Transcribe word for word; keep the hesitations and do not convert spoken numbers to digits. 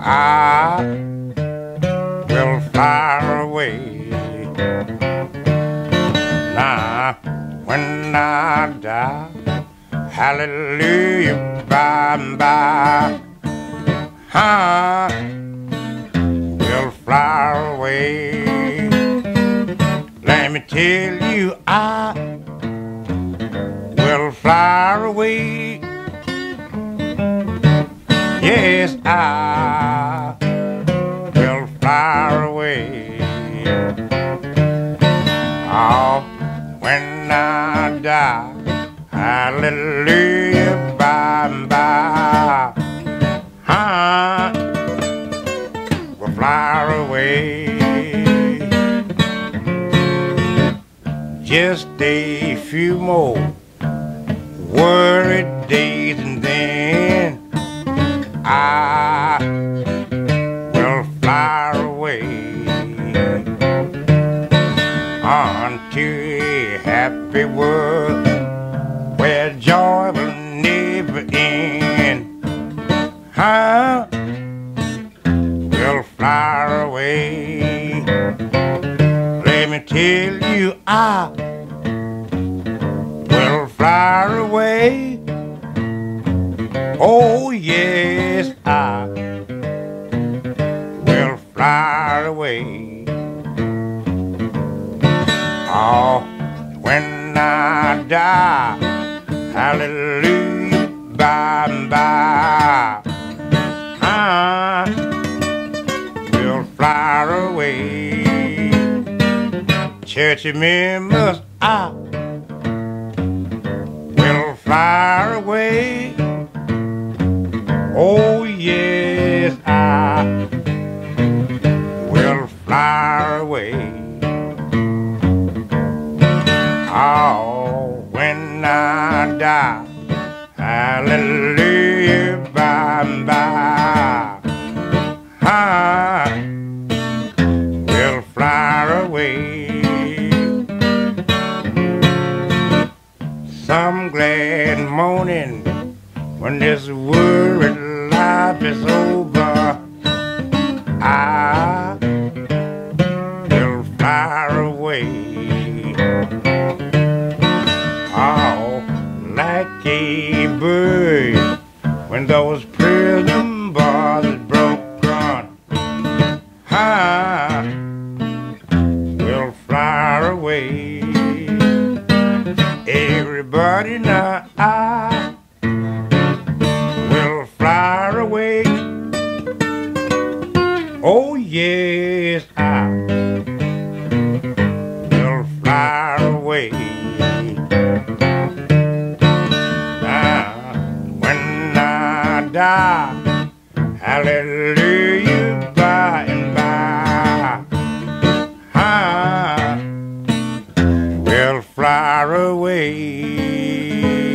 I will fly away. Now, when I die, hallelujah, by and by, I will fly away. Let me tell you, I will fly away. Yes, I will fly away. Oh, when I die, hallelujah, by and by, I will fly away. Just a few more worried days and then I will fly away onto a happy world where joy will never end. I will fly away. Let me tell you, I will fly away. Oh yes, I will fly away. Oh, when I die, hallelujah, by and by, I will fly away. Church members, I will fly away. Oh yes, I will fly away. Oh, when I die, hallelujah, by and by, I will fly away. Some glad morning when this worried life is over, I will fly away. Oh, like a bird when those prison bars broke run, I will fly away. Everybody now, I will fly away. Oh yes, I will fly away. Now, when I die, hallelujah, by and by, I will fly away.